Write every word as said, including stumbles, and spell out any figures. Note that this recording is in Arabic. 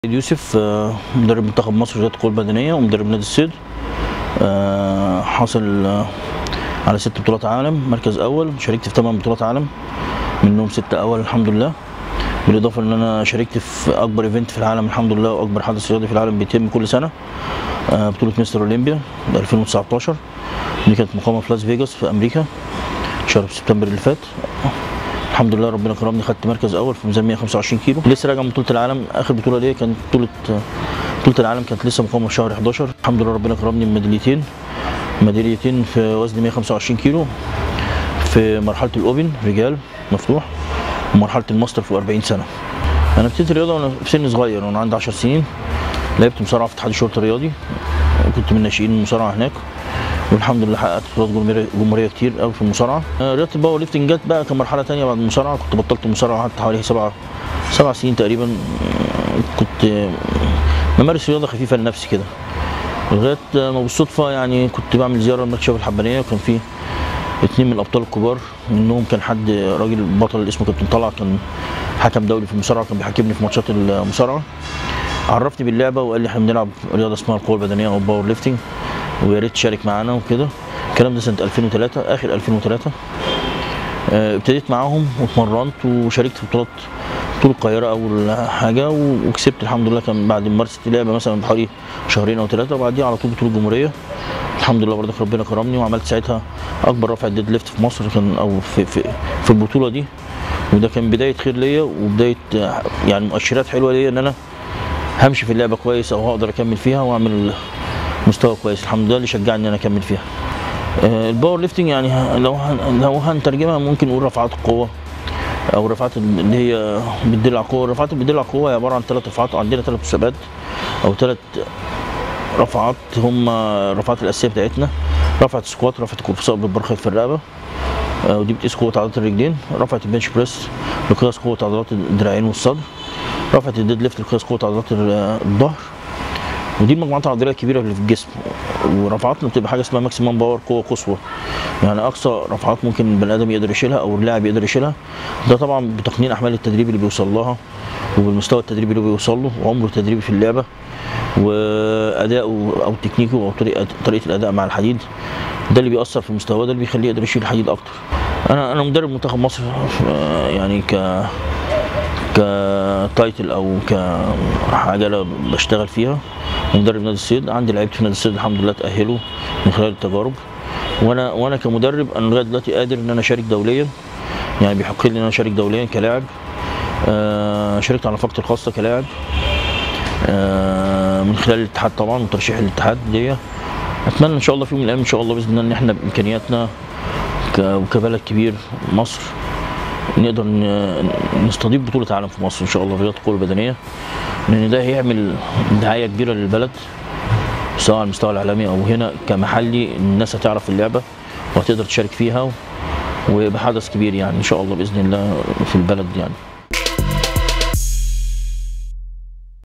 يوسف آه، مدرب منتخب مصر رياضة القوى البدنية ومدرب نادي الصيد. آه، حاصل آه، على ست بطولات عالم مركز أول، شاركت في ثمان بطولات عالم منهم ستة أول الحمد لله، بالإضافة إن أنا شاركت في أكبر إيفنت في العالم الحمد لله وأكبر حدث رياضي في العالم بيتم كل سنة، آه، بطولة مستر أولمبيا ألفين وتسعتاشر دي كانت مقامة في لاس فيجاس في أمريكا شهر سبتمبر اللي فات. الحمد لله ربنا كرمني، خدت مركز اول في ميزان مية وخمسة وعشرين كيلو. لسه راجع من بطوله العالم، اخر بطوله ليا كانت بطوله بطوله العالم كانت لسه مقامه في شهر حداشر. الحمد لله ربنا كرمني بميداليتين ميداليتين في وزن مية وخمسة وعشرين كيلو في مرحله الاوبن رجال مفتوح ومرحله الماستر في أربعين سنه. انا ابتديت الرياضه وانا في سن صغير وانا عندي عشر سنين، لعبت مصارعه في اتحاد الشرطه الرياضي وكنت من ناشئين المصارعه هناك، والحمد لله حققت بطولات جمهوريه كتير قوي في المصارعه. رياضه الباور ليفتنج جت بقى كمرحله ثانيه بعد المصارعه، كنت بطلت المصارعه قعدت حوالي سبع سبع سنين تقريبا، كنت بمارس رياضه خفيفه لنفسي كده لغايه ما بالصدفه يعني كنت بعمل زياره لمركز شباب الحبانيه، وكان في اتنين من الابطال الكبار، منهم كان حد راجل بطل اسمه كابتن طلعت، كان حكم دولي في المصارعه، كان بيحاكمني في ماتشات المصارعه، عرفني باللعبه وقال لي احنا بنلعب رياضه اسمها القوه البدنيه او الباور ليفتنج ويا ريت تشارك معانا وكده. الكلام ده سنه ألفين وثلاثة اخر ألفين وثلاثة. ابتديت معاهم واتمرنت وشاركت في بطولات بطوله القاهره اول حاجه وكسبت الحمد لله، كان بعد ممارسه اللعبه مثلا بحوالي شهرين او ثلاثه، وبعديها على طول بطوله الجمهوريه الحمد لله برضك ربنا كرمني، وعملت ساعتها اكبر رفع ديد ليفت في مصر كان او في في, في البطوله دي، وده كان بدايه خير ليا وبدايه يعني مؤشرات حلوه ليا ان انا همشي في اللعبه كويس او هقدر اكمل فيها واعمل مستوى كويس الحمد لله اللي شجعني ان انا اكمل فيها. الباور ليفتنج يعني لو لو هنترجمها ممكن نقول رفعات القوه او رفعات اللي هي بتدل على القوه. الرفعات اللي بتدل على القوه هي عباره عن ثلاث رفعات، عندنا ثلاث مسابقات او ثلاث رفعات هم الرفعات الاساسيه بتاعتنا: رفعه السكوات، رفعه القرصاء بالبرخيط في الرقبه ودي بتقيس قوه عضلات الرجلين، رفعه البنش بريس لقياس قوه عضلات الدراعين والصدر، رفعه الديد ليفت لقياس قوه عضلات الظهر، ودي المجموعات العضليه الكبيره اللي في الجسم. ورفعاتنا بتبقى حاجه اسمها ماكسيمم باور، قوه قصوى، يعني اقصى رفعات ممكن البني ادم يقدر يشيلها او اللاعب يقدر يشيلها، ده طبعا بتقنين احمال التدريب اللي بيوصل لها وبالمستوى التدريبي اللي بيوصل له وعمره التدريبي في اللعبه وادائه او تكنيكه او طريقه طريقه الاداء مع الحديد، ده اللي بيأثر في مستواه، ده اللي بيخليه يقدر يشيل الحديد اكتر. انا انا مدرب منتخب مصر يعني ك كتايتل او كحاجه انا بشتغل فيها، مدرب نادي الصيد، عندي لعيبه في نادي الصيد الحمد لله تاهلوا من خلال التجارب، وانا وانا كمدرب انا لغايه دلوقتي قادر ان انا اشارك دوليا، يعني بيحق لي ان انا اشارك دوليا كلاعب. آه شاركت على نفقتي الخاصه كلاعب آه من خلال الاتحاد طبعا وترشيح الاتحاد ليا. اتمنى ان شاء الله في يوم من الايام ان شاء الله باذن الله ان احنا بامكانياتنا كبلد كبير مصر نقدر نستضيف بطولة عالم في مصر ان شاء الله رياضة القوى البدنية، لان ده هيعمل دعاية كبيرة للبلد سواء على المستوى العالمي او هنا كمحلي، الناس هتعرف اللعبة وهتقدر تشارك فيها ويبقى حدث كبير يعني ان شاء الله باذن الله في البلد يعني.